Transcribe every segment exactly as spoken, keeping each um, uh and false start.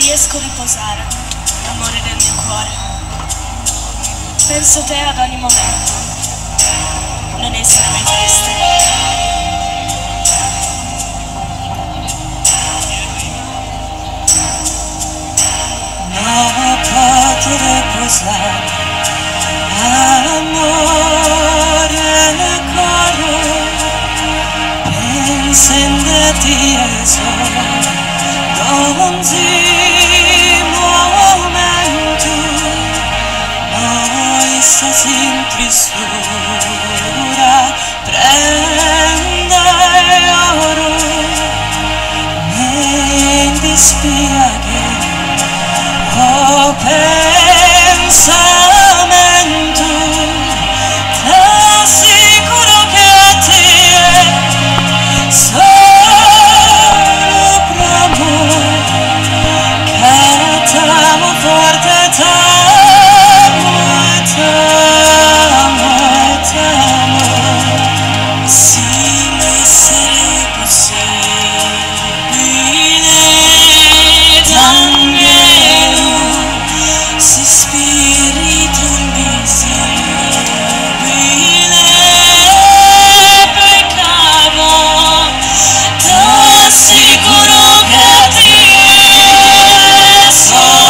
riesco a riposare, amore del mio cuore. Penso te ad ogni momento, non essere mai triste. No posso riposare, amore del cuore. Penso in te e solo non si momento, noi sin tristura prende oro, me dispiace o pensamento, t'assicuro che ti è solo forte, t'amo e t'amo e t'amo. Se essere possibile d'angelo, se spirito invisibile peccavo, t'assicuro che ti è solo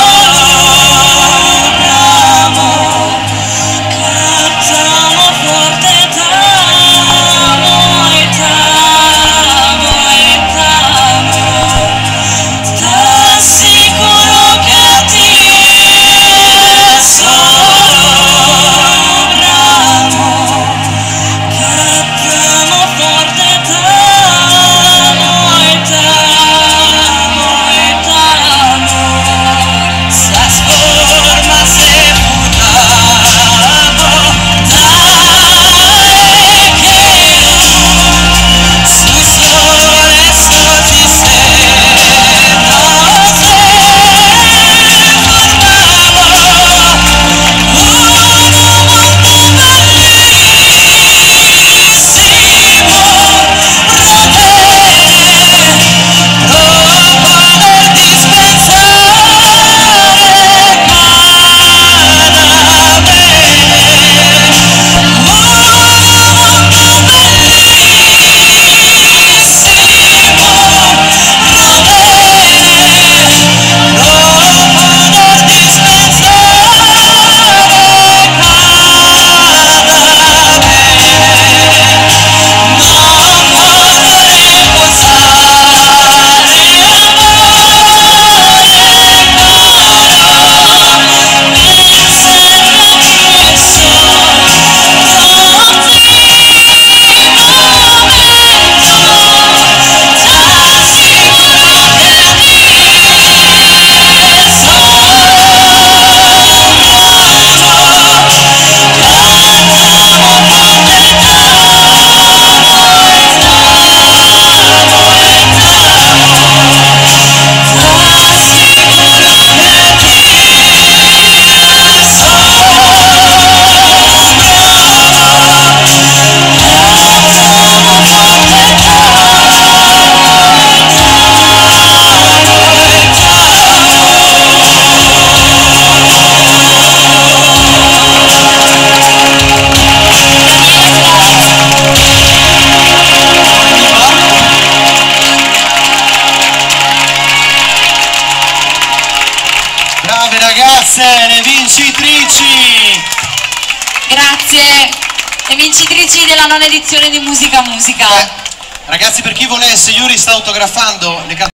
ragazze, le vincitrici! Grazie, le vincitrici della nona edizione di Musica Musica. Eh, ragazzi, per chi volesse, Yuri sta autografando le